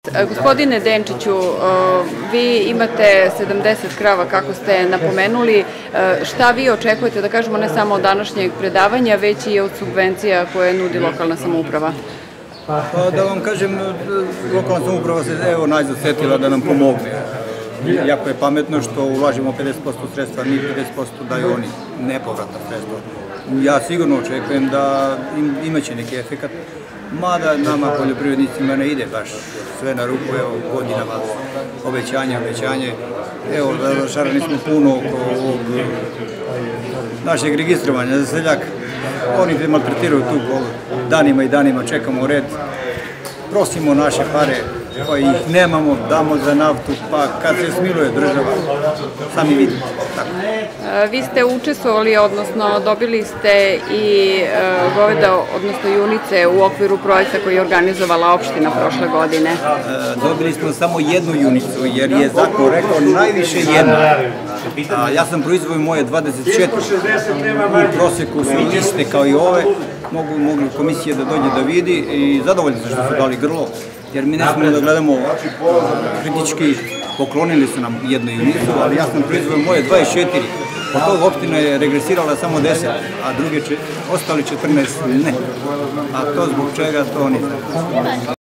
Gospodine Denčiću, vi imate 70 krava, kako ste napomenuli. Šta vi očekujete, da kažemo, ne samo od današnjeg predavanja, već i od subvencija koje nudi lokalna samouprava? Da vam kažem, lokalna samouprava se najzad setila da nam pomogne. Jako je pametno što ulažemo 50% sredstva, mi 50% daju oni nepovratna sredstva. Ja sigurno očekujem da imaće neki efekat, mada nama poljoprivrednicima ne ide baš sve na ruku, godinama obećanje. Evo, razočarani smo puno oko ovog našeg registrovanja za seljak. Oni te maltretiraju tu danima i danima, čekamo red, prosimo naše pare koje ih nemamo, damo za naftu, pa kad se smiluje država, sami vidite. Vi ste učestvovali, odnosno dobili ste i goveda, odnosno junice u okviru projekta koji je organizovala opština prošle godine. Dobili smo samo jednu junicu, jer je zakon rekao najviše jedna. Ja sam proizvojio moje 24, u proseku su iste kao i ove, mogu komisije da dođe da vidi i zadovoljni su što su dali grlo, jer mi ne smemo da gledamo kritički, poklonili su nam jednu junicu, ali ja sam proizvojio moje 24, od tog opština je regresirala samo 10, a druge ostali 14 ne. A to zbog čega, to nisam.